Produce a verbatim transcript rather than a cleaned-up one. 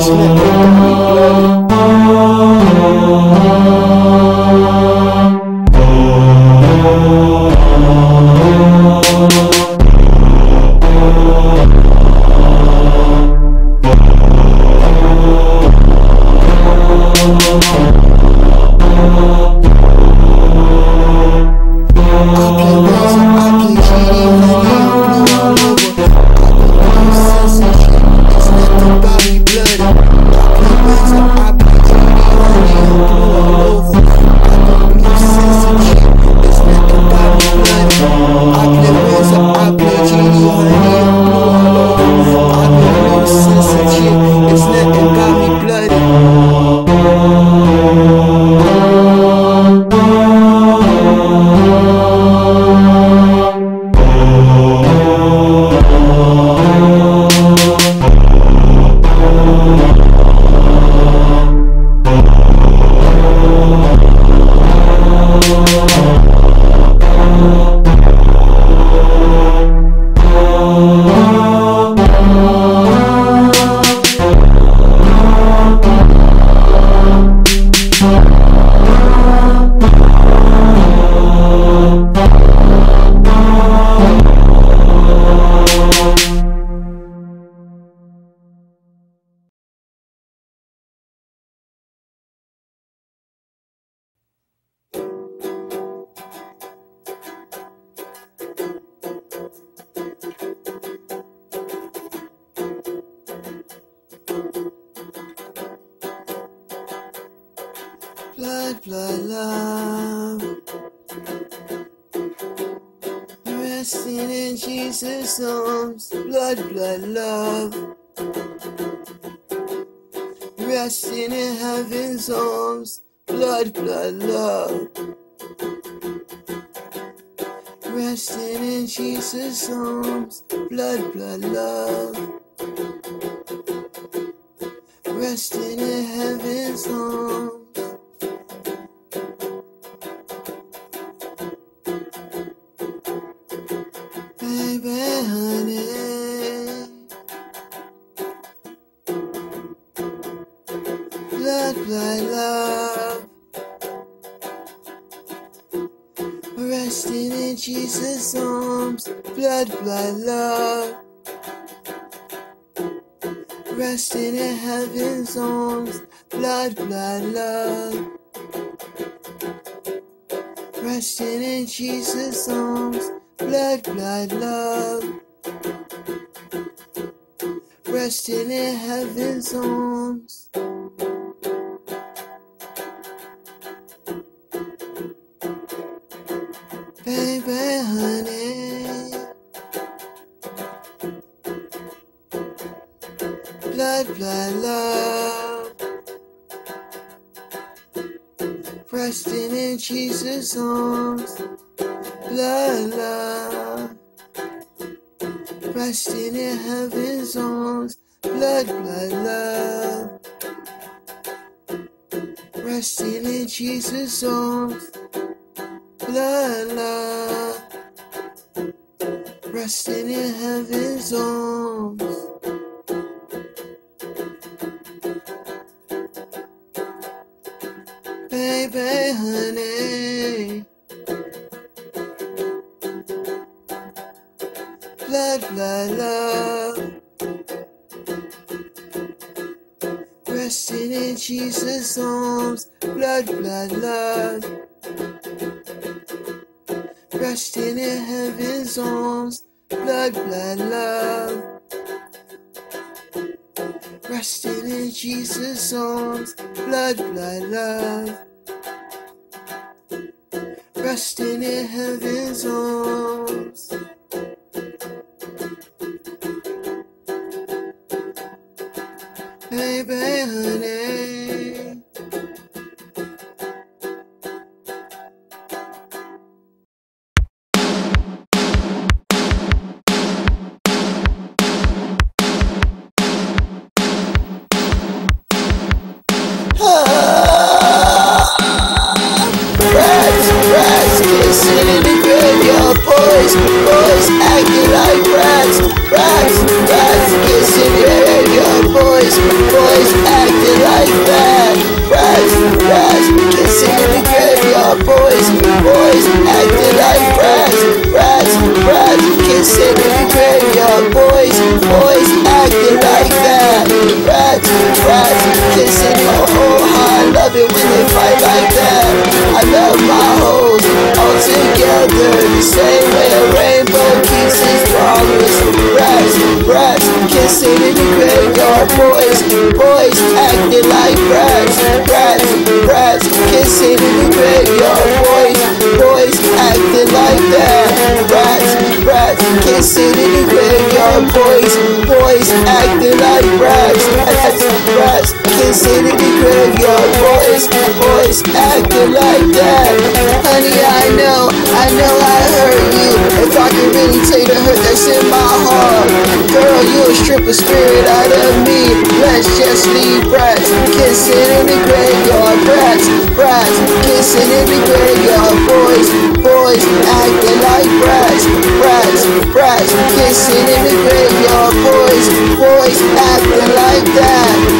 Blood, blood, love, resting in Jesus' arms. Blood, blood, love, resting in heaven's arms. Blood, blood, love, resting in Jesus' arms. Blood, blood, love, resting in heaven's arms. Baby, honey, blood, blood, love, resting in Jesus' arms. Blood, blood, love, resting in heaven's arms. Blood, blood, love, resting in Jesus' arms. Blood, blood, love, resting in heaven's arms. Baby, honey, blood, blood, love, resting in Jesus' arms. Blood, love, resting in heaven's arms. Blood, blood, love, resting in Jesus' arms. Blood, love, resting in heaven's arms. Baby, honey, blood, blood, love, resting in Jesus' arms. Blood, blood, love, resting in heaven's arms. Blood, blood, love, resting in Jesus' arms. Blood, blood, love, resting in heaven's arms. Baby, honey, kissing in the graveyard, boys, boys acting like rats, rats, rats, kissing in the graveyard, boys, boys together the same way a rainbow kisses flowers. Brats, brats, kissing in the graveyard. Boys, boys, acting like brats. Brats, brats, kissing in the graveyard. Boys, boys, acting like that. Brats, brats, kissing in the graveyard. Boys, boys, acting like brats. Brats, kissing in the graveyard. Boys, boys, acting like that. Honey, I know, I know I hurt you. If I could really take the hurt that's in my heart. Girl, you'll strip a spirit out of me. Let's just leave brats kissing in the graveyard. Brats, brats, kissing in the graveyard. Boys, boys, acting like brats. Brats, brats, kissing in the graveyard. Boys, boys, acting like that.